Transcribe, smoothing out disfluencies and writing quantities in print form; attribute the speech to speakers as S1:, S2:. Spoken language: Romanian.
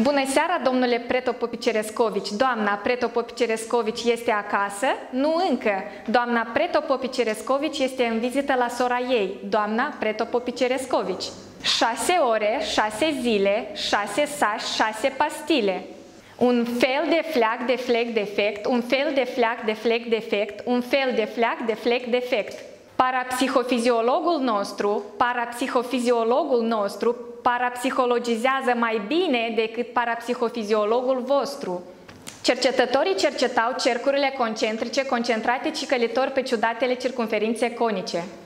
S1: Bună seara, domnule Pretopopicerescovici. Doamna Pretopopicerescovici este acasă? Nu încă. Doamna Pretopopicerescovici este în vizită la sora ei, doamna Pretopopicerescovici. 6 ore, 6 zile, 6 saci, 6 pastile. Un fel de fleac de flec defect, un fel de fleac de flec defect, un fel de fleac de flec defect. Parapsihofiziologul nostru parapsihologizează mai bine decât parapsihofiziologul vostru. Cercetătorii cercetau cercurile concentrice concentrate cicălitor pe ciudatele circumferințe conice.